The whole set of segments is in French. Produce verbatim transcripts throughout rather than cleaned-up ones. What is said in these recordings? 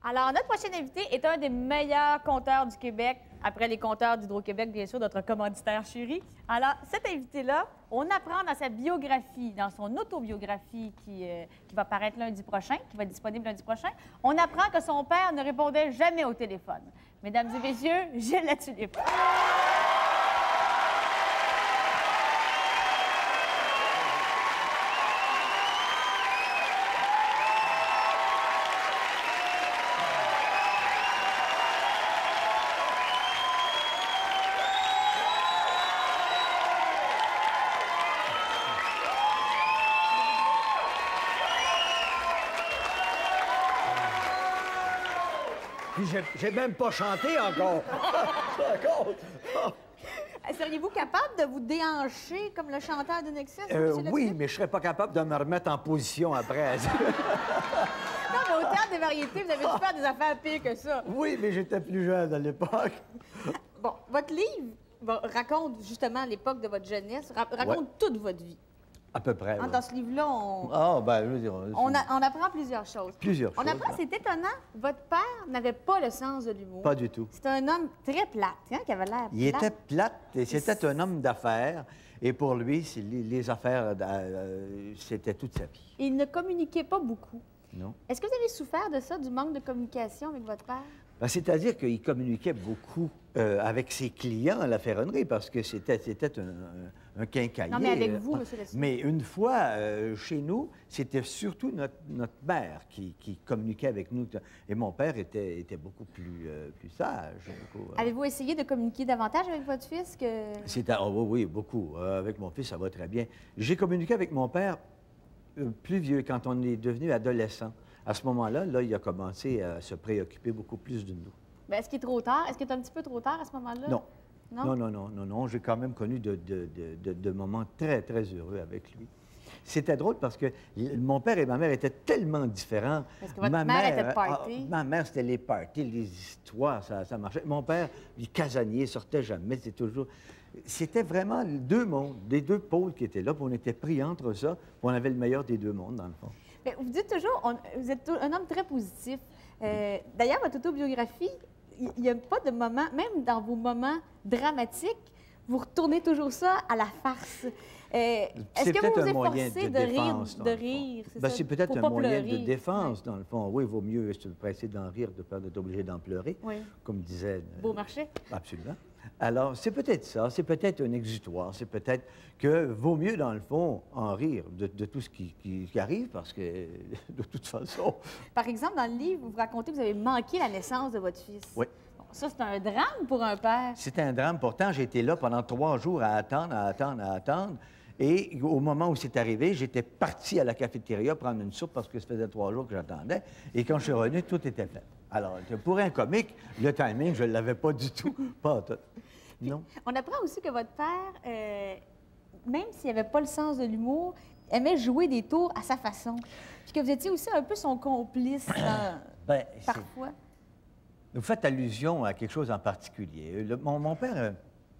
Alors, notre prochain invité est un des meilleurs compteurs du Québec, après les compteurs d'Hydro-Québec, bien sûr, notre commanditaire chéri. Alors, cet invité-là, on apprend dans sa biographie, dans son autobiographie qui, euh, qui va paraître lundi prochain, qui va être disponible lundi prochain, on apprend que son père ne répondait jamais au téléphone. Mesdames et messieurs, Gilles Latulippe. Puis j'ai même pas chanté encore. Encore. Seriez-vous capable de vous déhancher comme le chanteur de Nexus? Euh, oui, mais je serais pas capable de me remettre en position après. Non, mais au Théâtre des variétés, vous avez dû faire des affaires pires que ça. Oui, mais j'étais plus jeune à l'époque. Bon, votre livre bon, raconte justement l'époque de votre jeunesse, ra raconte ouais. toute votre vie. À peu près, hein, oui. Dans ce livre-là, on... Ah, ben, je veux dire... On, a, on apprend plusieurs choses. Plusieurs on choses. apprend, c'est étonnant, votre père n'avait pas le sens de l'humour. Pas du tout. C'était un homme très plate, hein, qui avait l'air Il était plate, et c'était un homme d'affaires. Et pour lui, les, les affaires, euh, c'était toute sa vie. Et il ne communiquait pas beaucoup. Non. Est-ce que vous avez souffert de ça, du manque de communication avec votre père? Ben, c'est-à-dire qu'il communiquait beaucoup euh, avec ses clients à la ferronnerie, parce que c'était un, un, un quincaillier. Non, mais avec vous, M. Lessard. Mais une fois, euh, chez nous, c'était surtout notre, notre mère qui, qui communiquait avec nous. Et mon père était, était beaucoup plus, euh, plus sage. Beaucoup, euh... Avez-vous essayé de communiquer davantage avec votre fils que... C'était, oh, oui, oui, beaucoup. Euh, avec mon fils, ça va très bien. J'ai communiqué avec mon père euh, plus vieux, quand on est devenu adolescent. À ce moment-là, là, il a commencé à se préoccuper beaucoup plus de nous. Est-ce qu'il est trop tard? Est-ce qu'il est un petit peu trop tard à ce moment-là? Non. Non. Non, non, non, non, non. J'ai quand même connu de, de, de, de, de moments très, très heureux avec lui. C'était drôle parce que mon père et ma mère étaient tellement différents. Parce que votre ma mère, mère était de party. Ah, ma mère, c'était les parties, les histoires, ça, ça marchait. Mon père, il casanier, sortait jamais, c'était toujours... C'était vraiment deux mondes, des deux pôles qui étaient là, puis on était pris entre ça, puis on avait le meilleur des deux mondes, dans le fond. Mais vous dites toujours, on, vous êtes un homme très positif. Euh, D'ailleurs, votre autobiographie, il n'y a pas de moment, même dans vos moments dramatiques, vous retournez toujours ça à la farce. Euh, Est-ce que vous vous efforcez de, de défense, rire? De rire ben, c'est peut-être un moyen pleurer. de défense, oui. Dans le fond. Oui, il vaut mieux se presser d'en rire de peur d'être obligé d'en pleurer, oui. Comme disait... Beaumarchais. Absolument. Alors, c'est peut-être ça, c'est peut-être un exutoire, c'est peut-être que vaut mieux, dans le fond, en rire de, de tout ce qui, qui, qui arrive, parce que, de toute façon... Par exemple, dans le livre, vous racontez que vous avez manqué la naissance de votre fils. Oui. Bon, ça, c'est un drame pour un père. C'était un drame. Pourtant, j'ai été là pendant trois jours à attendre, à attendre, à attendre. Et au moment où c'est arrivé, j'étais parti à la cafétéria prendre une soupe parce que ça faisait trois jours que j'attendais. Et quand je suis revenu, tout était fait. Alors, pour un comique, le timing, je ne l'avais pas du tout. Pas tout. Non. On apprend aussi que votre père, euh, même s'il n'avait pas le sens de l'humour, aimait jouer des tours à sa façon. Puis que vous étiez aussi un peu son complice dans... ben, parfois. Vous faites allusion à quelque chose en particulier. Le, mon, mon père euh,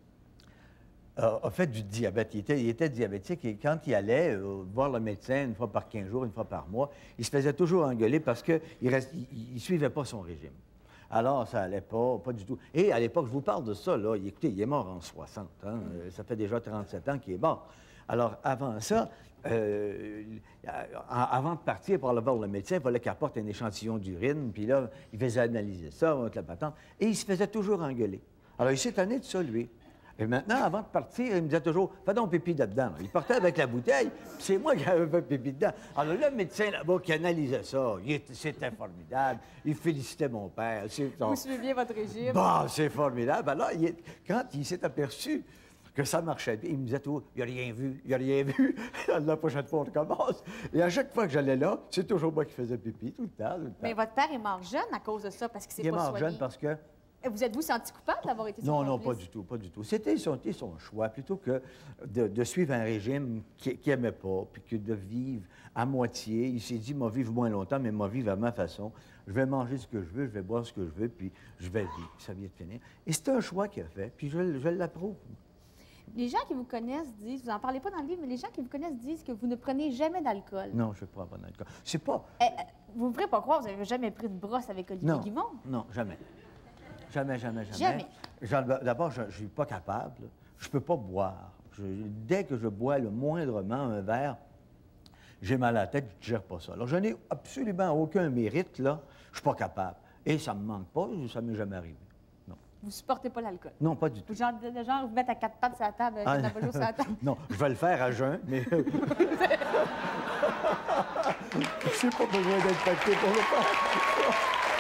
a, a fait du diabète. Il était, il était diabétique et quand il allait euh, voir le médecin une fois par quinze jours, une fois par mois, il se faisait toujours engueuler parce qu'il ne suivait pas son régime. Alors, ça allait pas, pas du tout. Et à l'époque, je vous parle de ça, là, écoutez, il est mort en soixante, hein, ça fait déjà trente-sept ans qu'il est mort. Alors, avant ça, euh, avant de partir pour aller voir le médecin, il fallait qu'il apporte un échantillon d'urine, puis là, il faisait analyser ça, avec la patente, et il se faisait toujours engueuler. Alors, il s'est tanné de ça, lui. Et maintenant, avant de partir, il me disait toujours « Fais donc pipi dedans ». Il partait avec la bouteille, puis c'est moi qui avais fait pipi dedans. Alors le médecin là-bas qui analysait ça, c'était formidable. Il félicitait mon père. Vous suivez bien votre régime. Bon, c'est formidable. Alors, il, quand il s'est aperçu que ça marchait bien, il me disait toujours « Il n'a rien vu, il n'a rien vu. » La prochaine fois, on recommence. Et à chaque fois que j'allais là, c'est toujours moi qui faisais pipi, tout le temps, tout le temps. Mais votre père est mort jeune à cause de ça, parce qu'il s'est pas soigné. Il est mort jeune parce que... Vous êtes-vous senti coupable d'avoir été son Non, non, complice? pas du tout, pas du tout. C'était son, son choix, plutôt que de, de suivre un régime qu'il n'aimait pas, puis que de vivre à moitié. Il s'est dit, moi, vivre moins longtemps, mais moi, vivre à ma façon. Je vais manger ce que je veux, je vais boire ce que je veux, puis je vais vivre, puis ça vient de finir. Et c'est un choix qu'il a fait, puis je, je l'approuve. Les gens qui vous connaissent disent, vous n'en parlez pas dans le livre, mais les gens qui vous connaissent disent que vous ne prenez jamais d'alcool. Non, je ne prends pas d'alcool. C'est pas... Euh, vous ne me ferez pas croire, vous n'avez jamais pris une brosse avec Olivier Non, Guimond? non, jamais. Jamais, jamais, jamais. Jamais. J'en- D'abord, je ne suis pas capable. Je ne peux pas boire. Je- dès que je bois le moindrement un verre, j'ai mal à la tête, je ne gère pas ça. Alors, je n'ai absolument aucun mérite, là. Je ne suis pas capable. Et ça ne me manque pas, ça ne m'est jamais arrivé. Non. Vous ne supportez pas l'alcool? Non, pas du tout. Vous, genre, de genre, vous mettre à quatre pattes sur la table, avec Ah, un Navajo sur la table? non, je vais le faire à jeun, mais... je n'ai pas besoin d'être pacté pour le faire.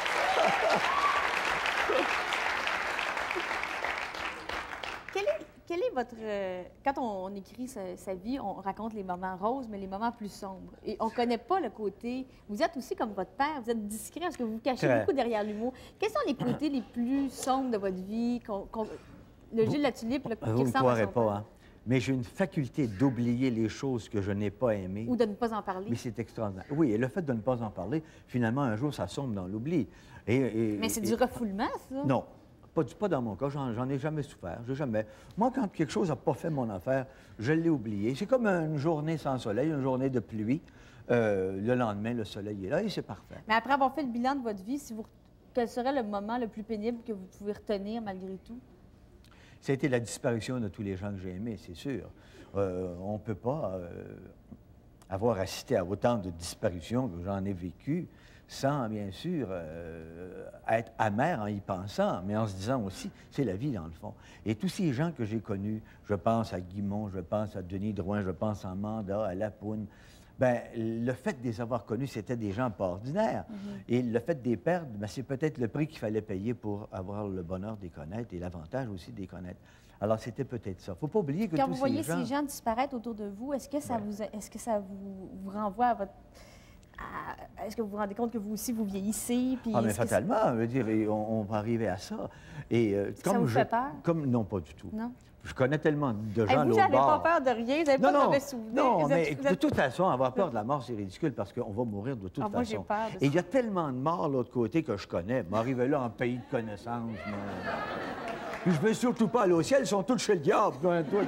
Quel est, quel est votre... euh, quand on, on écrit sa, sa vie, on raconte les moments roses, mais les moments plus sombres. Et on ne connaît pas le côté... Vous êtes aussi comme votre père, vous êtes discret, parce que vous vous cachez Très. beaucoup derrière l'humour. Quels sont les côtés les plus sombres de votre vie? qu'on- qu'on- le Gilles Latulippe, le, qui Vous ne me ressemble à croirez son pas, père. hein? Mais j'ai une faculté d'oublier les choses que je n'ai pas aimées. Ou de ne pas en parler. Mais c'est extraordinaire. Oui, et le fait de ne pas en parler, finalement, un jour, ça sombre dans l'oubli. Et, et- Mais c'est et- du refoulement, ça? Non, pas, du- pas dans mon cas. J'en j'en ai jamais souffert. J'ai jamais. Moi, quand quelque chose n'a pas fait mon affaire, je l'ai oublié. C'est comme une journée sans soleil, une journée de pluie. Euh, le lendemain, le soleil est là et c'est parfait. Mais après avoir fait le bilan de votre vie, si vous, quel serait le moment le plus pénible que vous pouvez retenir malgré tout? Ça a été la disparition de tous les gens que j'ai aimés, c'est sûr. Euh, on ne peut pas euh, avoir assisté à autant de disparitions que j'en ai vécues sans, bien sûr, euh, être amer en y pensant, mais en se disant aussi, c'est la vie, dans le fond. Et tous ces gens que j'ai connus, je pense à Guimond, je pense à Denis Drouin, je pense à Manda, à Lapoune, bien, le fait de les avoir connus, c'était des gens pas ordinaires. Et le fait de les perdre, bien, c'est peut-être le prix qu'il fallait payer pour avoir le bonheur de les connaître et l'avantage aussi de les connaître. Alors, c'était peut-être ça. Il ne faut pas oublier que Quand tous vous voyez ces gens... ces gens disparaître autour de vous, est-ce que ça, Ouais. vous, est-ce que ça vous, vous renvoie à votre... à- Est-ce que vous vous rendez compte que vous aussi, vous vieillissez? Puis Ah, mais est-ce que fatalement, je veux dire, et on, on va arriver à ça. Et euh, Est-ce que ça comme vous je, fait peur? Comme, non, pas du tout. Non? Je connais tellement de Hey, gens à vous l'autre n'avez pas bord. peur de rien, vous n'avez pas Non, de non, mauvais souvenirs. non, Vous êtes- mais vous de êtes- toute façon, avoir peur de la mort, c'est ridicule parce qu'on va mourir de toute Ah, moi, j'ai façon. peur de ça. Et il y a tellement de morts de l'autre côté que je connais. M'arriver là en pays de connaissance, moi. Puis je veux surtout pas aller au ciel, ils sont tous chez le diable. Toi, toi,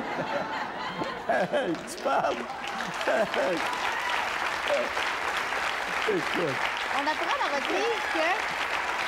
hey, tu parles? Hey. Écoute. On apprend dans votre livre que...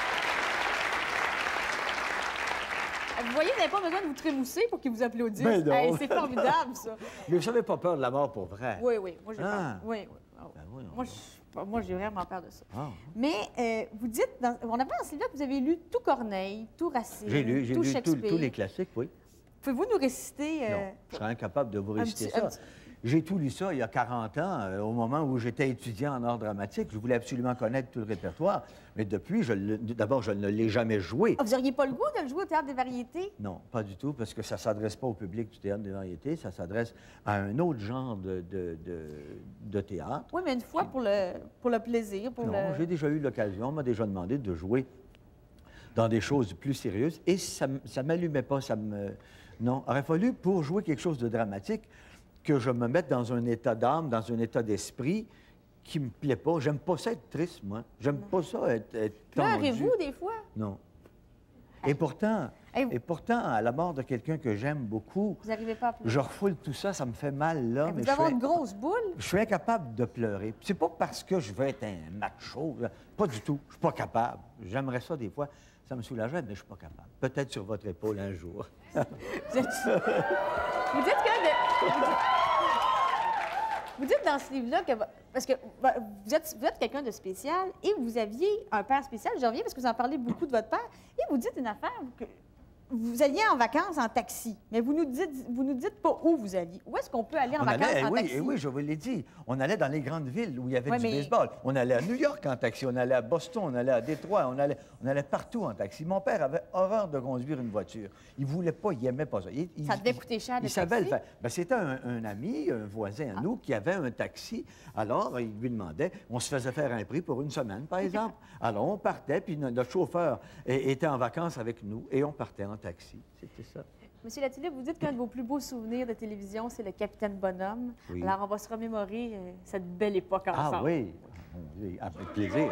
Vous voyez, vous n'avez pas besoin de vous trémousser pour qu'ils vous applaudissent. Ben non. Hey, c'est formidable, ça. Mais vous n'avez pas peur de la mort pour vrai? Oui, oui, moi j'ai Ah. peur. Oui, oui. Ah, oui. Ben voyons Moi, donc. je- moi, j'ai vraiment peur de ça. Ah. Mais euh, vous dites, dans- on apprend dans ce livre que vous avez lu tout Corneille, tout Racine, J'ai lu, j'ai tout lu tous- Shakespeare. tous les classiques, oui. Pouvez-vous nous réciter... euh, Non, je serais incapable de vous un réciter petit- un ça. petit- J'ai tout lu ça il y a quarante ans, euh, au moment où j'étais étudiant en art dramatique. Je voulais absolument connaître tout le répertoire. Mais depuis, je le- d'abord, je ne l'ai jamais joué. Ah, vous n'auriez pas le goût de le jouer au Théâtre des Variétés? Non, pas du tout, parce que ça ne s'adresse pas au public du théâtre des variétés, ça s'adresse à un autre genre de, de, de- de théâtre. Oui, mais une fois pour le, pour le plaisir, pour Non, le... j'ai déjà eu l'occasion, on m'a déjà demandé de jouer dans des choses plus sérieuses, et ça ne m'allumait pas, ça me... Non, il aurait fallu, pour jouer quelque chose de dramatique, que je me mette dans un état d'âme, dans un état d'esprit qui me plaît pas. J'aime pas ça être triste, moi. J'aime pas ça être, être tendu. Pleurez-vous des fois? Non. Et pourtant, Hey, vous- et pourtant, à la mort de quelqu'un que j'aime beaucoup, Vous n'arrivez pas à pleurer? je refoule tout ça, ça me fait mal là, Hey, mais vous je avez suis, une grosse boule? je suis incapable de pleurer. C'est pas parce que je veux être un macho, là. Pas du tout. Je suis pas capable. J'aimerais ça des fois. Ça me soulagerait, mais je suis pas capable. Peut-être sur votre épaule un jour. Vous, êtes... vous dites que... de- Vous dites... vous dites dans ce livre-là que... Parce que vous êtes, vous êtes quelqu'un de spécial et vous aviez un père spécial. Je reviens parce que vous en parlez beaucoup de votre père. Et vous dites une affaire que... Vous alliez en vacances en taxi, mais vous nous dites, vous nous dites pas où vous alliez. Où est-ce qu'on peut aller en On vacances allait, en oui, taxi? eh oui, je vous l'ai dit. On allait dans les grandes villes où il y avait Ouais, du mais- baseball. On allait à New York en taxi, on allait à Boston, on allait à Détroit, on allait, on allait partout en taxi. Mon père avait horreur de conduire une voiture. Il voulait pas, il aimait pas ça. Il- il- Ça devait il- coûter cher, Il le savait le taxi? faire. Ben, c'était un, un ami, un voisin à nous, qui avait un taxi. Alors, il lui demandait, on se faisait faire un prix pour une semaine, par exemple. Alors, on partait, puis no- notre chauffeur é- était en vacances avec nous, et on partait en taxi. C'était ça. Monsieur Latulippe, vous dites qu'un de vos plus beaux souvenirs de télévision, c'est le Capitaine Bonhomme. Oui. Alors, on va se remémorer euh, cette belle époque ensemble. Ah oui, oui, avec plaisir.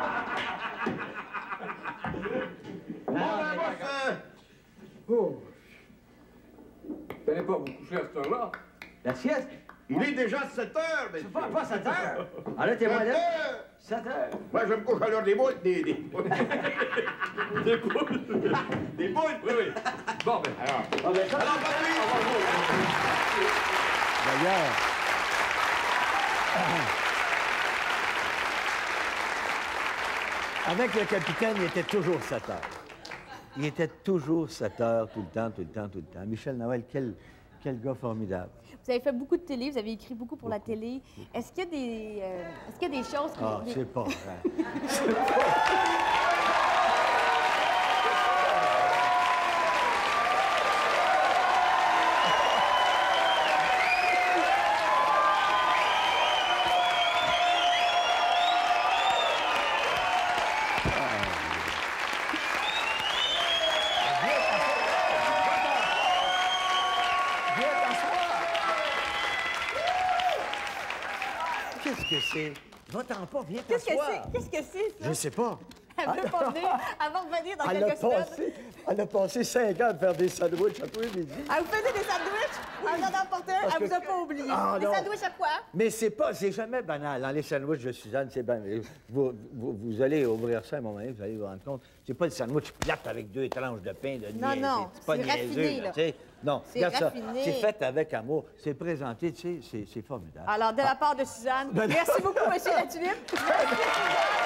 Oh. T'allais pas vous coucher à cette heure-là? La sieste? Il est déjà sept heures, mais. Pas, pas sept heures. Arrêtez-moi là. sept heures. Moi, je me couche à l'heure des boules. Des, des boules. Des boules. Des boules? Oui, oui. Bon, ben. Alors, Ah, ben, ça, alors, bonne nuit. D'ailleurs, avec le capitaine, il était toujours sept heures. Il était toujours sept heures, tout le temps, tout le temps, tout le temps. Michel Noël, quel, quel gars formidable. Vous avez fait beaucoup de télé, vous avez écrit beaucoup pour la télé. Est-ce qu'il y a des, euh, est-ce qu'il y a des choses... qui- Ah, des- c'est pas vrai. Qu'est-ce que c'est? Va-t'en pas, viens Qu'est-ce que t'asseoir. c'est? Qu'est-ce que c'est, ça? Je sais pas. Elle veut pas venir avant de venir dans Elle a, quelques semaines. passé, elle a passé cinq ans à faire des sandwichs à tous les midis. Ah, vous faisiez des sandwichs? Elle en a emporté un, Parce elle vous a que- pas oublié. Ah, des non. sandwichs à quoi? Mais c'est pas, c'est jamais banal. Dans les sandwichs de Suzanne, c'est bien. Vous, vous, vous allez ouvrir ça à un moment donné, vous allez vous rendre compte. C'est pas le sandwich plate avec deux tranches de pain, de Non, niaisé. non, C'est pas c'est niaiseux, raffiné, là. tu sais. Non, C'est regarde ça. raffiné. C'est fait avec amour. C'est présenté, tu sais, c'est- c'est formidable. Alors, de la part de Suzanne, merci beaucoup, Monsieur Latulippe. Merci.